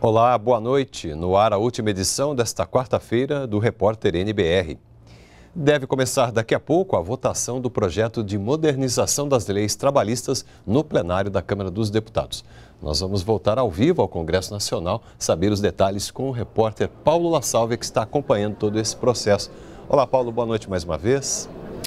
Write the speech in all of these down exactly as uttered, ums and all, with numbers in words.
Olá, boa noite. No ar, a última edição desta quarta-feira do Repórter N B R. Deve começar daqui a pouco a votação do projeto de modernização das leis trabalhistas no plenário da Câmara dos Deputados. Nós vamos voltar ao vivo ao Congresso Nacional, saber os detalhes com o repórter Paulo La Salve, que está acompanhando todo esse processo. Olá, Paulo, boa noite mais uma vez.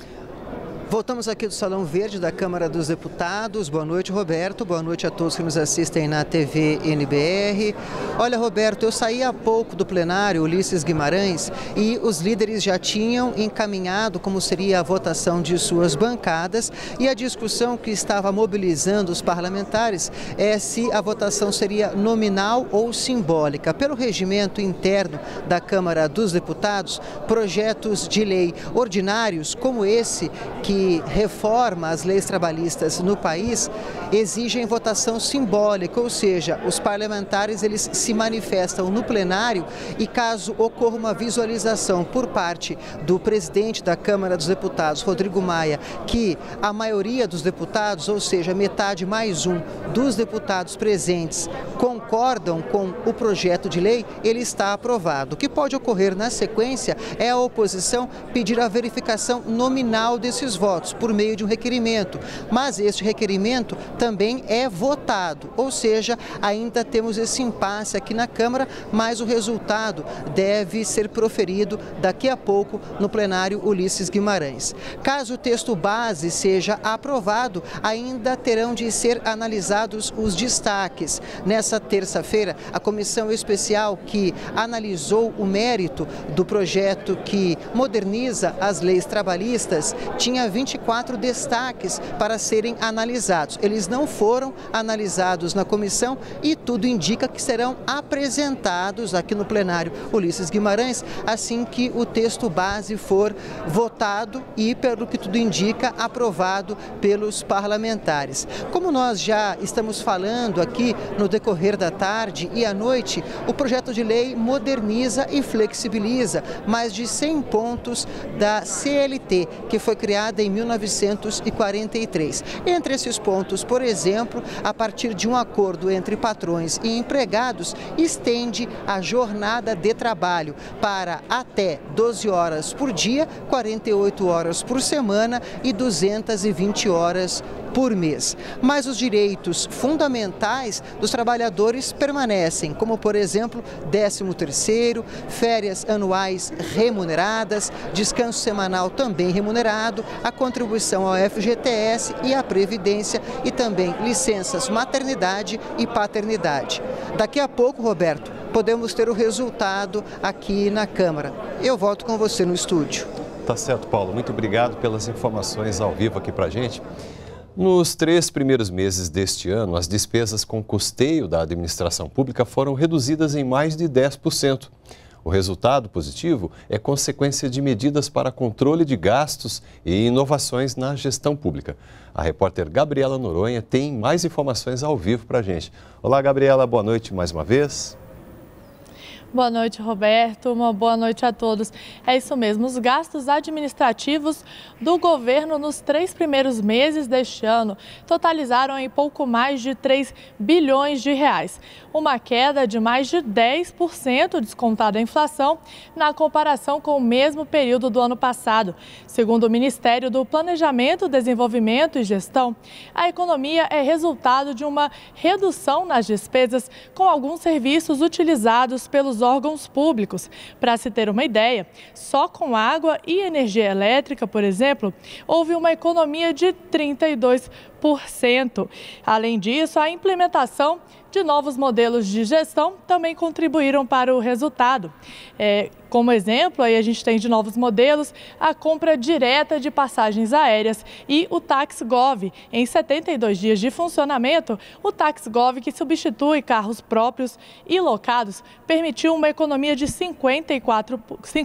Voltamos aqui do Salão Verde da Câmara dos Deputados. Boa noite, Roberto. Boa noite a todos que nos assistem na T V N B R. Olha, Roberto, eu saí há pouco do plenário Ulisses Guimarães e os líderes já tinham encaminhado como seria a votação de suas bancadas, e a discussão que estava mobilizando os parlamentares é se a votação seria nominal ou simbólica. Pelo regimento interno da Câmara dos Deputados, projetos de lei ordinários como esse que que reforma as leis trabalhistas no país exigem votação simbólica, ou seja, os parlamentares eles se manifestam no plenário e, caso ocorra uma visualização por parte do presidente da Câmara dos Deputados, Rodrigo Maia, que a maioria dos deputados, ou seja, metade mais um dos deputados presentes, concordam com o projeto de lei, ele está aprovado. O que pode ocorrer na sequência é a oposição pedir a verificação nominal desses votos. votos por meio de um requerimento, mas este requerimento também é votado, ou seja, ainda temos esse impasse aqui na Câmara, mas o resultado deve ser proferido daqui a pouco no plenário Ulisses Guimarães. Caso o texto base seja aprovado, ainda terão de ser analisados os destaques. Nessa terça-feira, a comissão especial que analisou o mérito do projeto que moderniza as leis trabalhistas tinha vinte e quatro destaques para serem analisados. Eles não foram analisados na comissão e tudo indica que serão apresentados aqui no plenário Ulisses Guimarães assim que o texto base for votado e, pelo que tudo indica, aprovado pelos parlamentares. Como nós já estamos falando aqui no decorrer da tarde e à noite, o projeto de lei moderniza e flexibiliza mais de cem pontos da C L T, que foi criada em mil novecentos e quarenta e três. Entre esses pontos, por exemplo, a partir de um acordo entre patrões e empregados, estende a jornada de trabalho para até doze horas por dia, quarenta e oito horas por semana e duzentas e vinte horas por mês. Mas os direitos fundamentais dos trabalhadores permanecem, como, por exemplo, décimo terceiro, férias anuais remuneradas, descanso semanal também remunerado, a contribuição ao F G T S e à Previdência e também licenças maternidade e paternidade. Daqui a pouco, Roberto, podemos ter o resultado aqui na Câmara. Eu volto com você no estúdio. Tá certo, Paulo. Muito obrigado pelas informações ao vivo aqui pra gente. Nos três primeiros meses deste ano, as despesas com custeio da administração pública foram reduzidas em mais de dez por cento. O resultado positivo é consequência de medidas para controle de gastos e inovações na gestão pública. A repórter Gabriela Noronha tem mais informações ao vivo para a gente. Olá, Gabriela, boa noite mais uma vez. Boa noite, Roberto. Uma boa noite a todos. É isso mesmo, os gastos administrativos do governo nos três primeiros meses deste ano totalizaram em pouco mais de três bilhões de reais. Uma queda de mais de dez por cento descontada a inflação na comparação com o mesmo período do ano passado. Segundo o Ministério do Planejamento, Desenvolvimento e Gestão, a economia é resultado de uma redução nas despesas com alguns serviços utilizados pelos órgãos públicos. Para se ter uma ideia, só com água e energia elétrica, por exemplo, houve uma economia de trinta e dois por cento. Além disso, a implementação de novos modelos de gestão também contribuíram para o resultado. É, como exemplo, aí a gente tem de novos modelos a compra direta de passagens aéreas e o TaxGov. Em setenta e dois dias de funcionamento, o TaxGov, que substitui carros próprios e locados, permitiu uma economia de cinquenta e quatro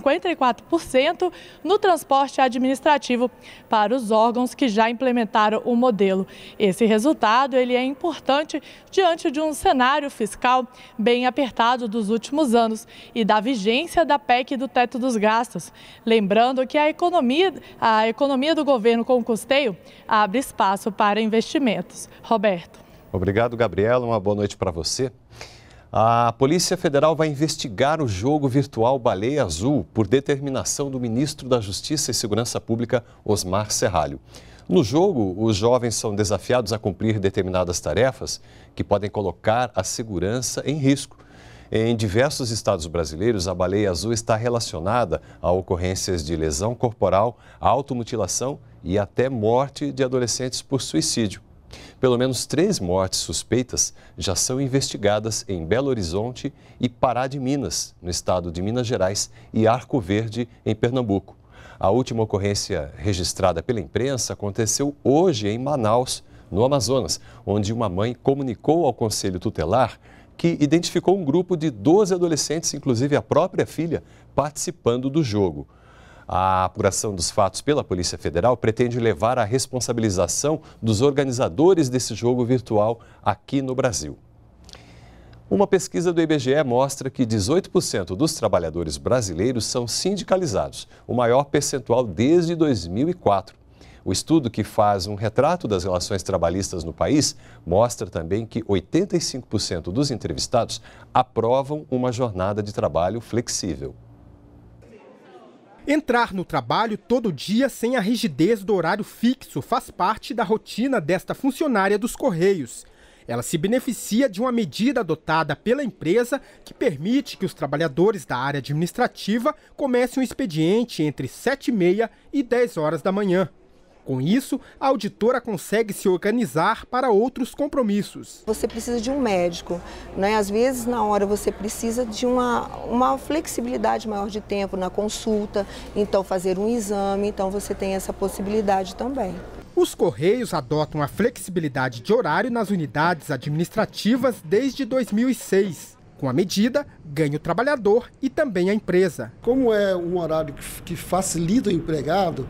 por cento no transporte administrativo para os órgãos que já implementaram o modelo. Esse resultado ele é importante diante de um cenário fiscal bem apertado dos últimos anos e da vigência da P E C do teto dos gastos. Lembrando que a economia, a economia do governo com custeio abre espaço para investimentos. Roberto. Obrigado, Gabriela. Uma boa noite para você. A Polícia Federal vai investigar o jogo virtual Baleia Azul por determinação do ministro da Justiça e Segurança Pública, Osmar Serralho. No jogo, os jovens são desafiados a cumprir determinadas tarefas que podem colocar a segurança em risco. Em diversos estados brasileiros, a baleia azul está relacionada a ocorrências de lesão corporal, automutilação e até morte de adolescentes por suicídio. Pelo menos três mortes suspeitas já são investigadas em Belo Horizonte e Pará de Minas, no estado de Minas Gerais, e Arco Verde, em Pernambuco. A última ocorrência registrada pela imprensa aconteceu hoje em Manaus, no Amazonas, onde uma mãe comunicou ao Conselho Tutelar que identificou um grupo de doze adolescentes, inclusive a própria filha, participando do jogo. A apuração dos fatos pela Polícia Federal pretende levar à responsabilização dos organizadores desse jogo virtual aqui no Brasil. Uma pesquisa do I B G E mostra que dezoito por cento dos trabalhadores brasileiros são sindicalizados, o maior percentual desde dois mil e quatro. O estudo, que faz um retrato das relações trabalhistas no país, mostra também que oitenta e cinco por cento dos entrevistados aprovam uma jornada de trabalho flexível. Entrar no trabalho todo dia sem a rigidez do horário fixo faz parte da rotina desta funcionária dos Correios. Ela se beneficia de uma medida adotada pela empresa que permite que os trabalhadores da área administrativa comecem o expediente entre sete e meia e dez horas da manhã. Com isso, a auditora consegue se organizar para outros compromissos. Você precisa de um médico, né? Às vezes, na hora, você precisa de uma, uma flexibilidade maior de tempo na consulta, então fazer um exame, então você tem essa possibilidade também. Os Correios adotam a flexibilidade de horário nas unidades administrativas desde dois mil e seis. Com a medida, ganha o trabalhador e também a empresa. Como é um horário que facilita o empregado,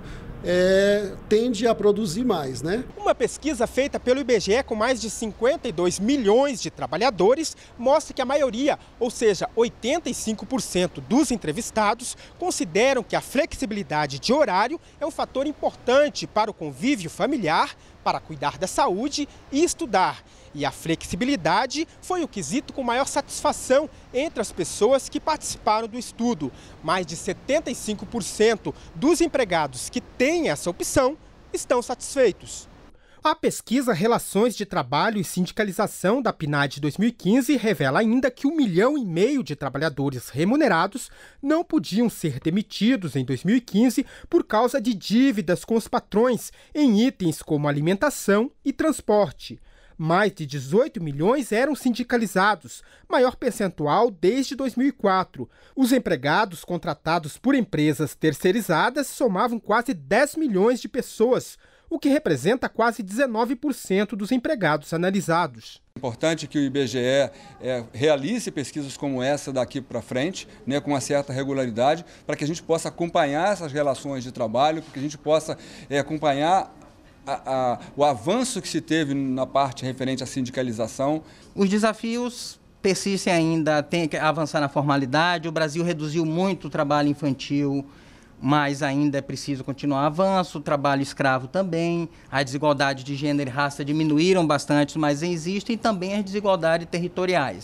É, tende a produzir mais, né? Uma pesquisa feita pelo I B G E com mais de cinquenta e dois milhões de trabalhadores mostra que a maioria, ou seja, oitenta e cinco por cento dos entrevistados, consideram que a flexibilidade de horário é um fator importante para o convívio familiar, para cuidar da saúde e estudar. E a flexibilidade foi o quesito com maior satisfação entre as pessoas que participaram do estudo. Mais de setenta e cinco por cento dos empregados que têm essa opção estão satisfeitos. A pesquisa Relações de Trabalho e Sindicalização da PNAD dois mil e quinze revela ainda que um milhão e meio de trabalhadores remunerados não podiam ser demitidos em dois mil e quinze por causa de dívidas com os patrões em itens como alimentação e transporte. Mais de dezoito milhões eram sindicalizados, maior percentual desde dois mil e quatro. Os empregados contratados por empresas terceirizadas somavam quase dez milhões de pessoas, o que representa quase dezenove por cento dos empregados analisados. É importante que o I B G E é, realize pesquisas como essa daqui para frente, né, com uma certa regularidade, para que a gente possa acompanhar essas relações de trabalho, para que a gente possa é, acompanhar A, a, o avanço que se teve na parte referente à sindicalização. Os desafios persistem ainda, tem que avançar na formalidade. O Brasil reduziu muito o trabalho infantil, mas ainda é preciso continuar avanço. O trabalho escravo também, a desigualdade de gênero e raça diminuíram bastante, mas existem também as desigualdades territoriais.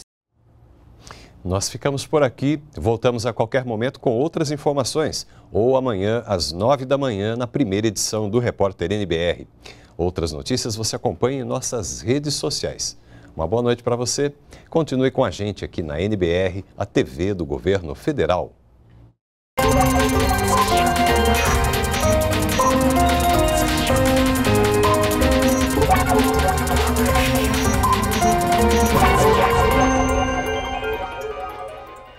Nós ficamos por aqui, voltamos a qualquer momento com outras informações, ou amanhã às nove da manhã na primeira edição do Repórter N B R. Outras notícias você acompanha em nossas redes sociais. Uma boa noite para você. Continue com a gente aqui na N B R, a T V do Governo Federal.